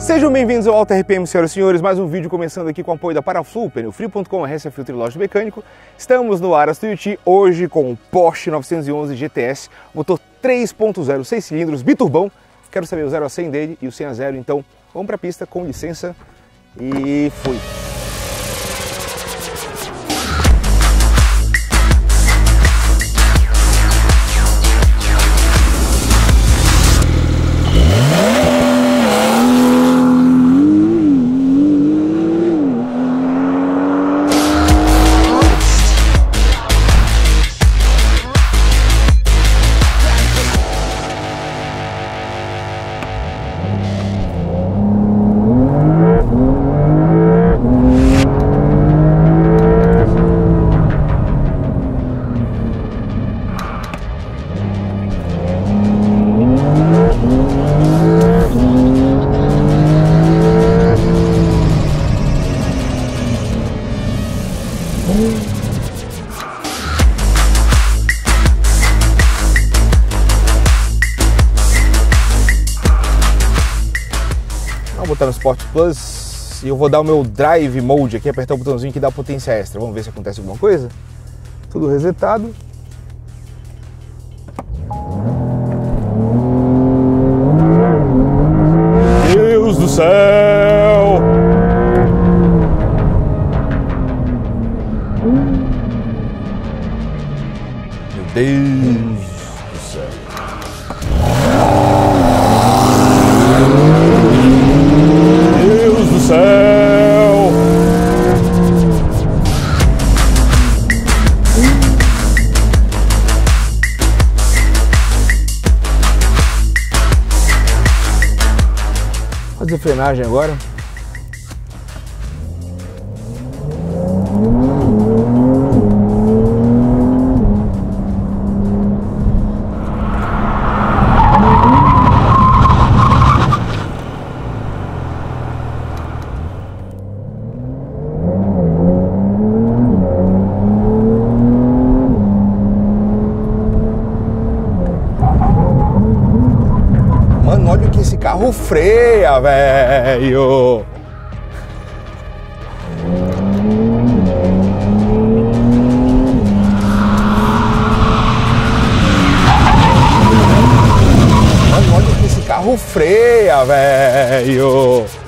Sejam bem-vindos ao Auto RPM, senhoras e senhores, mais um vídeo começando aqui com o apoio da Paraflu, pneufrio.com, RS Filtro e Loja do Mecânico. Estamos no Aras Tuiuti, hoje com o Porsche 911 GTS, motor 3.0, 6 cilindros, biturbão. Quero saber o 0 a 100 dele e o 100 a 0, então vamos para a pista, com licença, e fui! Vou botar no Sport Plus e eu vou dar o meu Drive Mode aqui, apertar o botãozinho que dá potência extra. Vamos ver se acontece alguma coisa. Tudo resetado. Deus do céu! Meu Deus do céu! Deus do céu! Vou fazer frenagem agora. Mano, olha que esse carro freia, velho! Mano, olha que esse carro freia, velho!